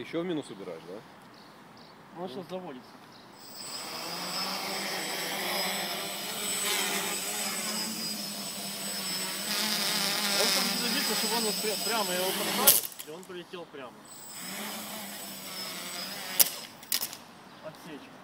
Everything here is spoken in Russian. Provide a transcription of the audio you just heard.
Еще в минус убираешь, да? Он сейчас заводится. Он там видно, чтобы он вот прямо его поставил, и он полетел прямо. Отсечка.